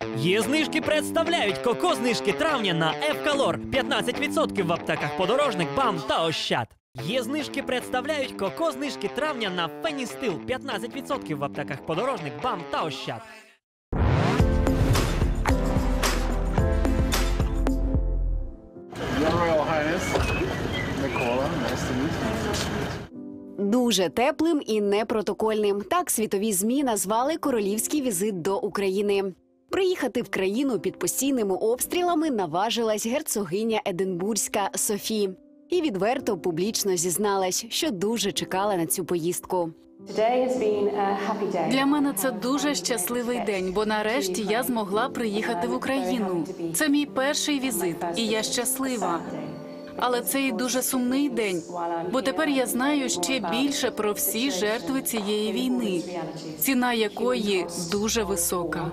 Є знижки представляють коко-знижки травня на Евкалор. 15% в аптеках Подорожник, БАМ та Ощад. Є знижки представляють коко-знижки травня на Феністил. 15% в аптеках Подорожник, БАМ та Ощад. Дуже теплим і непротокольним. Так світові ЗМІ назвали королівський візит до України. Приїхати в країну під постійними обстрілами наважилась герцогиня Единбурзька Софі. І відверто публічно зізналась, що дуже чекала на цю поїздку. Для мене це дуже щасливий день, бо нарешті я змогла приїхати в Україну. Це мій перший візит, і я щаслива. Але це і дуже сумний день, бо тепер я знаю ще більше про всі жертви цієї війни, ціна якої дуже висока.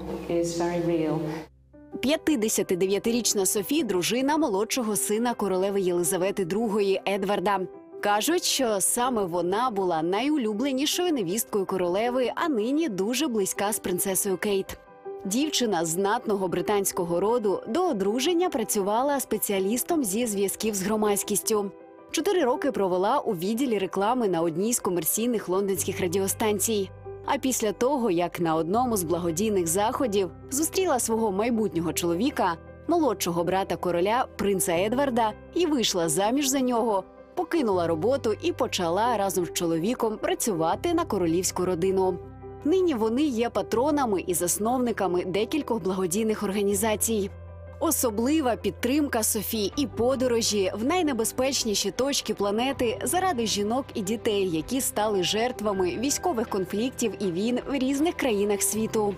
59-річна Софі – дружина молодшого сина королеви Єлизавети II Едварда. Кажуть, що саме вона була найулюбленішою невісткою королеви, а нині дуже близька з принцесою Кейт. Дівчина з знатного британського роду до одруження працювала спеціалістом зі зв'язків з громадськістю. 4 роки провела у відділі реклами на одній з комерційних лондонських радіостанцій. А після того, як на одному з благодійних заходів зустріла свого майбутнього чоловіка, молодшого брата короля, принца Едварда, і вийшла заміж за нього, покинула роботу і почала разом з чоловіком працювати на королівську родину. Нині вони є патронами і засновниками декількох благодійних організацій. Особлива підтримка Софі і подорожі в найнебезпечніші точки планети заради жінок і дітей, які стали жертвами військових конфліктів і війн в різних країнах світу.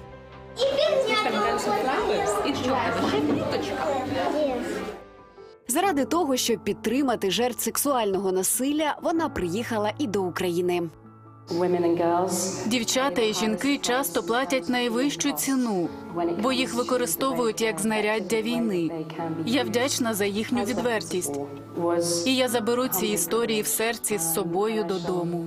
Заради того, щоб підтримати жертв сексуального насилля, вона приїхала і до України. Дівчата і жінки часто платять найвищу ціну, бо їх використовують як знаряддя війни. Я вдячна за їхню відвертість. І я заберу ці історії в серці з собою додому.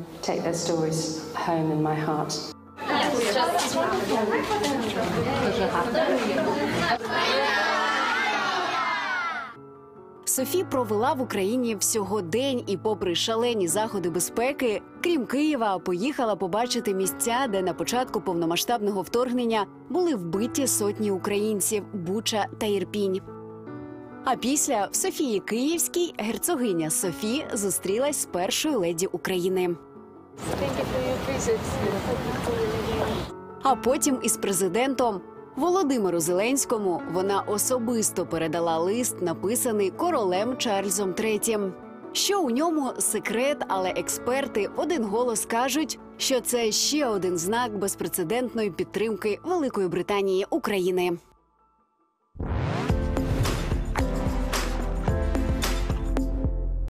Софі провела в Україні всього день і попри шалені заходи безпеки, крім Києва, поїхала побачити місця, де на початку повномасштабного вторгнення були вбиті сотні українців – Буча та Ірпінь. А після в Софії Київській герцогиня Софі зустрілась з першою леді України. А потім із президентом Володимиру Зеленському вона особисто передала лист, написаний королем Чарльзом III. Що у ньому секрет, але експерти в один голос кажуть, що це ще один знак безпрецедентної підтримки Великої Британії України.